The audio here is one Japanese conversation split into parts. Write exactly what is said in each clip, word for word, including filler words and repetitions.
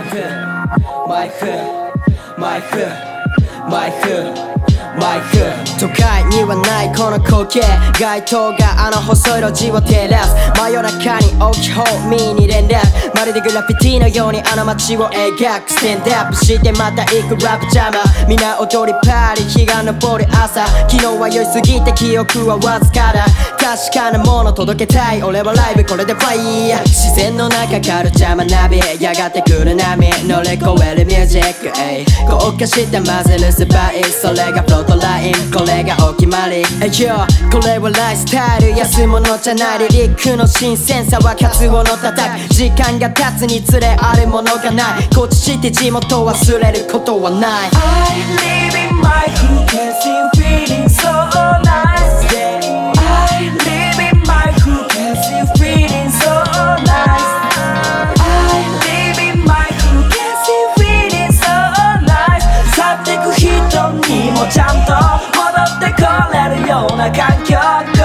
クマイクマイクマイクマイク都会にはないこの光景街灯があの細い路地を照らす真夜中に起きホーミーに連絡まるでグラフィティのようにあの街を描くスタンドアップしてまた行くラップジャマー皆踊りパーリー日が昇る朝昨日は酔いすぎて記憶はわずかだ確かなもの届けたい俺はライブこれでファイヤー自然の中カルチャー学びやがてくる波乗り越えるミュージック高架下混ぜるスパイスそれがフロートラインこれがお決まりえよこれはライスタイル安物じゃないリリックの新鮮さはカツオの叩く時間が経つにつれあるものがないこっちして地元忘れることはない I live in my hookah feeling so nice yeah I live in my hookah feeling so nice I live in my hookah feeling so nice 去ってく人にもちゃんと戻ってこれるような環境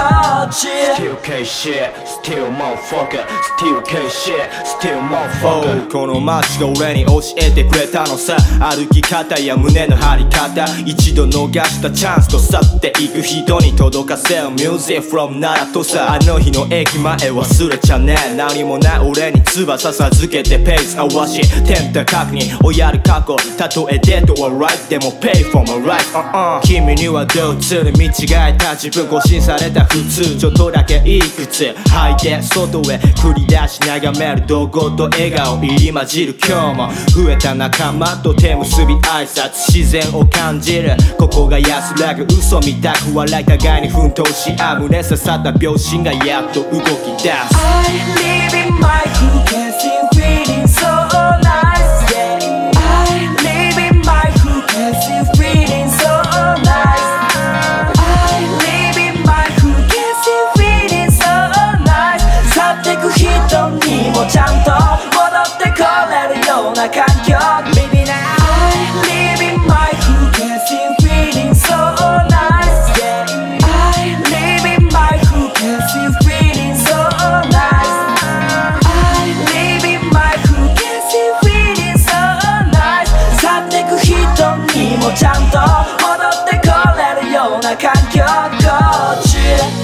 Still K shit, still motherfucker, still K shit, still motherfucker この街が俺に教えてくれたのさ歩き方や胸の張り方一度逃したチャンスと去っていく人に届かせる Music from 奈良とさあの日の駅前忘れちゃねえ何もない俺に翼授けてペース合わし天高確認をやる過去たとえデッドは right でも pay for my life、uh uh、君にはどうつる見違えた自分更新された普通ちょっとだけいくつ吐いて外へ繰り出し眺める怒号と笑顔入り混じる今日も増えた仲間と手結び挨拶自然を感じるここが安らぐ嘘みたく笑い互いに奮闘し合う胸刺さった秒針がやっと動き出す I live in my hookah feeling so nice yeah I live in my hookah feeling so nice I live in my hookah feeling so nice 去ってく人にもちゃんと戻ってこれるような環境 Baby now I live in my hookah feeling so nice yeah I live in my hookah feeling so nice I live in my hookah feeling so nice 去ってく人にもちゃんと戻ってこれるような環境こっち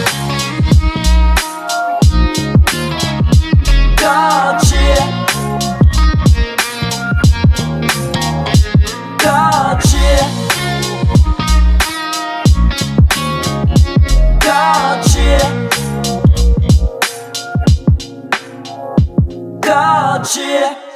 こっちこっちこっちこっち